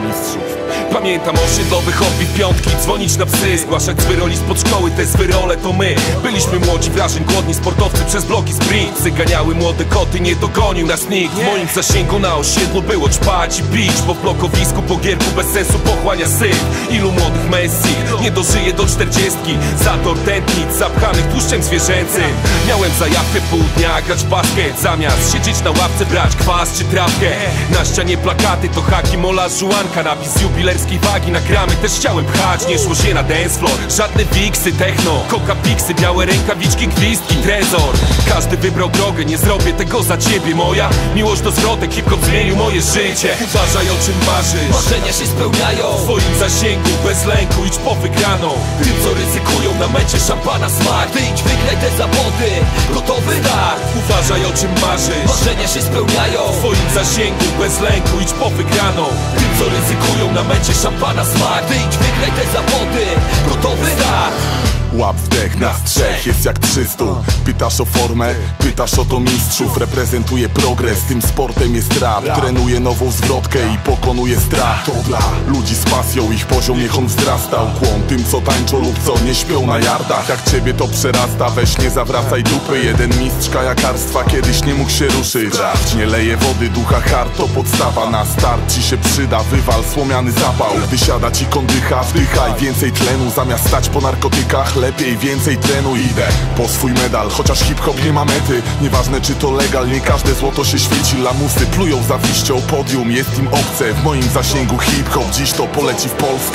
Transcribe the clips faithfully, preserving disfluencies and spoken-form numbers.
mistrzów. Pamiętam osiedlowy hobby w piątki, dzwonić na psy, zgłaszać zły roli spod szkoły, te zły role to my. Byliśmy młodzi, wrażeń głodni, sportowcy przez bloki sprint. Ganiały młode koty, nie dogonił nas nikt. W moim zasięgu na osiedlu było ćpać i bić, bo w blokowisku po gierku bez sensu pochłania syf. Ilu młodych Messi nie dożyje do czterdziestki, zator tętnic zapchanych tłuszczem zwierzęcym. Miałem zajawkę pół dnia grać w basket, zamiast siedzieć na ławce brać kwas czy trawkę. Na ścianie plakaty to haki, mola, żułanka, napis jubilerskiej wagi. Nagramy też chciałem pchać, nie szło się na dance floor. Żadne wiksy, techno, coca piksy, białe rękawiczki, gwizdki, trezor. Każdy wybrał drogę, nie zrobię tego za ciebie. Moja miłość do zwrotek, hip-hop zmienił moje życie. Uważaj, o czym marzysz, marzenia się spełniają. W twoim zasięgu, bez lęku, idź po wygraną. Tym, co ryzykują na mecie szampana smak. Ty idź, wygraj te zawody, gotowy tak. Uważaj, o czym marzysz, marzenia się spełniają. W twoim zasięgu, bez lęku, idź po wygraną. Tym, co ryzykują na mecie szampana smak. Ty idź, wygraj te zawody, gotowy tak. Łap wdech, nas trzech jest jak trzystu. Pytasz o formę, pytasz o to mistrzów. Reprezentuje progres, tym sportem jest rap. Trenuje nową zwrotkę i pokonuje strach. To dla ludzi z pasją, ich poziom niech on wzrasta. Ukłon tym, co tańczą lub co nie śpią na yardach. Jak ciebie to przerasta, weź nie zawracaj dupy. Jeden mistrz kajakarstwa kiedyś nie mógł się ruszyć. Nie leje wody, ducha hard to podstawa. Na start ci się przyda, wywal słomiany zapał. Gdy siada ci kondycha, wdychaj więcej tlenu. Zamiast stać po narkotykach, lepiej więcej trenuj. Idę po swój medal, chociaż hip-hop nie ma mety. Nieważne czy to legal, nie każde złoto się świeci. Lamusy plują zawiścią, podium jest im obce. W moim zasięgu hip-hop dziś to poleci w Polskę.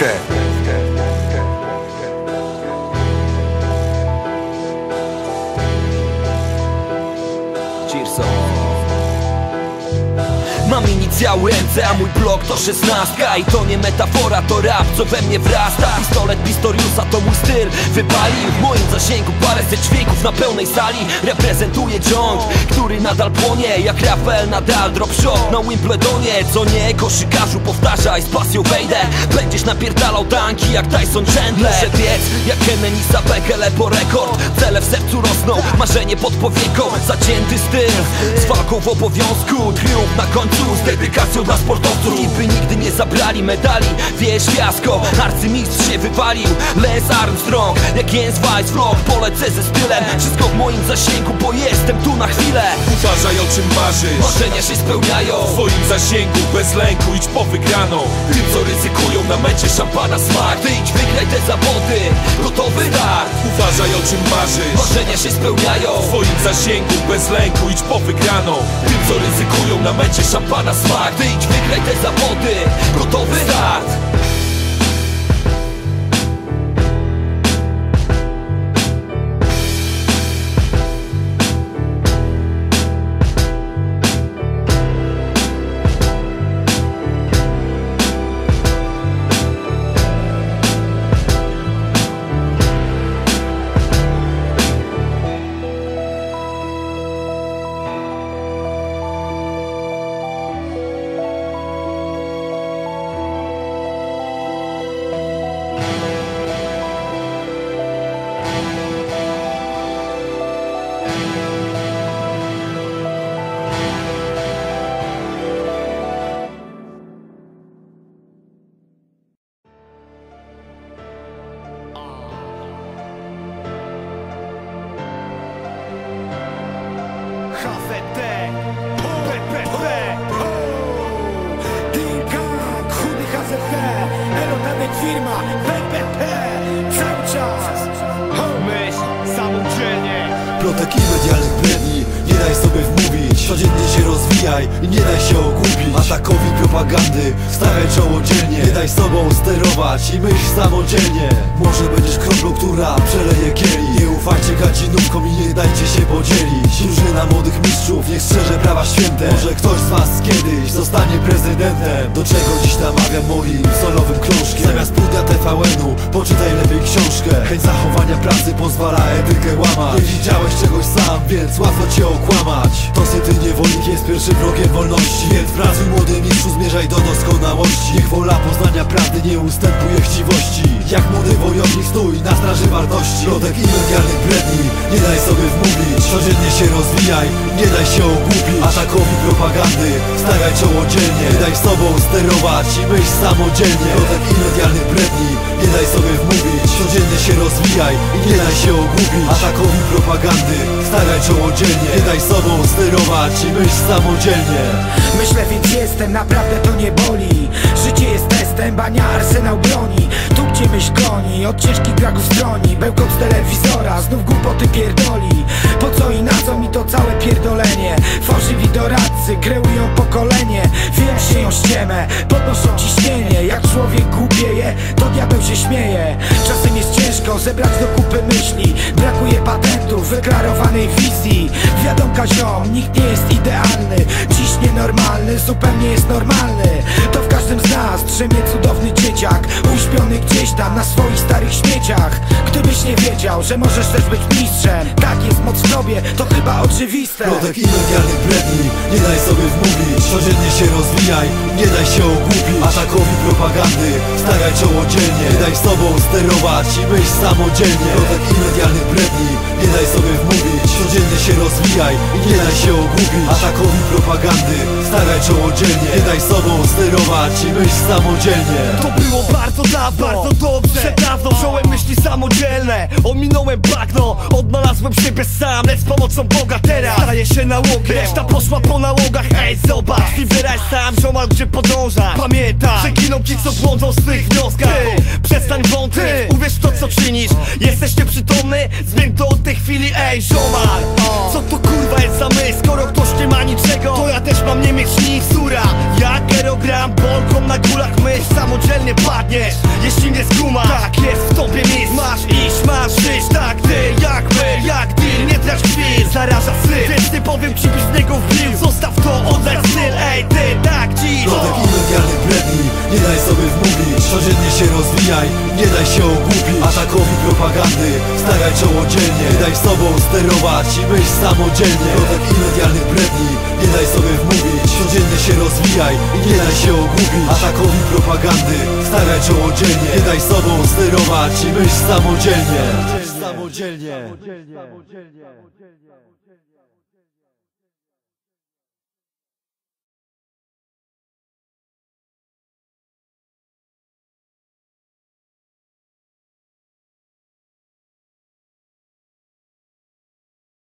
Mam inicjały N C, a mój blok to szesnastka. I to nie metafora, to rap, co we mnie wrasta. Pistolet Pistoriusa to mój styl, wypalił w moim zasięgu paręset dźwięków na pełnej sali. Reprezentuję ciąg, który nadal płonie, jak Rafael Nadal, drop shot na Wimbledonie. Co nie, koszykarzu, powtarzaj, z pasją wejdę. Będziesz napierdalał tanki jak Tyson Chandler. Muszę biec jak Kenenisa Bekele po rekord. Cele w sercu rosną, marzenie pod powieką. Zacięty styl, z walką w obowiązku. Triumf na końcu, z dedykacją dla sportowców. Niby nigdy nie zabrali medali, wiesz, fiasko. Arcymistrz się wywalił, Lance Armstrong. Jak Jens Weiss vlog, polecę ze stylem. Wszystko w moim zasięgu, bo jestem tu na chwilę. Uważaj, o czym marzysz, marzenia się spełniają. W twoim zasięgu, bez lęku, idź po wygraną. Tym, co ryzykują na mecie szampana smak. Ty idź, wygraj te zawody, gotowy tak. Uważaj, o czym marzysz, marzenia się spełniają. W twoim zasięgu, bez lęku, idź po wygraną. Tym, co ryzykują na mecie szampana smak. Ty idź, wygraj te zawody, gotowy start. Firma, P P P, cały czas myśl samodzielnie. Plotek i medialnych bredni, nie daj sobie wmówić. Codziennie się rozwijaj i nie daj się ogłupić. Atakowi propagandy, stawiaj czoło dzielnie. Nie daj sobą sterować i myśl samodzielnie. Może będziesz kroplą, która przeleje kieli. Nie ufajcie gacinówkom i nie dajcie się podzielić. Drużyna młodych mistrzów niech strzeże prawa święte. Może ktoś z was kiedyś zostanie prezydentem. Do czego dziś namawiam moim solowym krążkiem. Zamiast pudła T V N-u poczytaj lepiej książkę. Chęć zachowania pracy pozwala etykę łamać. Nie widziałeś czegoś sam, więc łatwo cię okłamać. To sy ty niewolnik jest pierwszym wrogiem wolności. Więc pracuj młody mistrzu, zmierzaj do doskonałości. Niech wola poznania prawdy nie ustępuje chciwości. Jak młody wojownik stój na straży wartości. Plotek i medialnych bredni, nie daj sobie wmówić. Codziennie się rozwijaj, nie daj się ogłupić. Atakowi propagandy, stawiaj czoło dzielnie. Nie daj sobą sterować i myśl samodzielnie. Wrotek i medialnych bredni, nie daj sobie wmówić. Codziennie się rozwijaj i nie daj się ogłupić. Atakowi propagandy, stawiaj czoło dzielnie. Nie daj sobą sterować i myśl samodzielnie. Myślę, więc jestem, naprawdę to nie boli. Życie jest testem, bania arsenał broni. Tu gdzie myśl goni, od ciężkich braków stroni. Bełkot z telewizora, znów głupoty pierdoli. Po co i na co mi to całe pierdolenie? Fałszywi doradcy kreują pokolenie. Wyjaśnią ściemę, podnoszą ciśnienie. Jak człowiek głupieje, to diabeł się śmieje. Czasem jest ciężko zebrać do kupy myśli. Brakuje patentów, wyklarowanej wizji. Wiadomka ziom, nikt nie jest idealny. Dziś nienormalny, zupełnie jest normalny. To w każdym z nas drzemie cudowny dzieciak, uśpiony gdzieś tam na swoich starych śmieciach. Gdybyś nie wiedział, że możesz też być mistrzem. Tak jest moc w tobie, to chyba oczywiste. Wrotek i medialnych bredni, nie daj sobie wmówić. Codziennie się rozwijaj, nie daj się ogłupić. Atakowi propagandy, stawiaj czoło dzielnie. Nie daj sobą sterować i myśl samodzielnie. Wrotek i medialnych bredni, nie daj sobie wmówić. Codziennie się rozwijaj i nie daj się ogłupić. Atakowi propagandy, stawiaj czoło dzielnie. Nie daj sobą sterować i myśl samodzielnie. To było bardzo dawno, bardzo dobrze. Przed dawno wziąłem myśli samodzielne. Ominąłem bagno, odnalazłem siebie sam. Lecz z pomocą Boga teraz staję się nałogiem. Reszta poszła po nałogach, ej zobacz. Wybieraj sam, ziomal gdzie podążasz. Pamiętaj, że giną ci co błądzą w swych wnioskach. Ty, przestań wątpić, uwierz w to co czynisz. Jesteś nieprzytomny, zmień to od tej chwili, ej ziomal. Co to kurwa jest za myśl, skoro ktoś nie ma niczego? To ja też mam nie mieć nic, sura. Jak aerogram, bolką na górach myśl. Samodzielnie padniesz, jeśli nie skumasz. Tak jest w tobie miejsc, masz iść, masz żyć. Tak ty, jak my, jak deal, nie trać chwil. Zaraża syf, więc nie powiem ci byś w niego wbił. Zostaw to, oddaj styl, ej ty, tak dziś. Wrotek i medialnych bredni, nie daj sobie wmówić. Codziennie się rozwijaj, nie daj się ogłupić. Atakowi propagandy, stawiaj czoło dzielnie. Nie daj sobą sterować i myśl samodzielnie. Wrotek i medialnych bredni, nie daj sobie wmówić. Codziennie się rozwijaj i nie daj się ogłupić. Atakowi propagandy, stawiaj czoło dzielnie. Nie daj sobą sterować i myśl samodzielnie. Samodzielnie.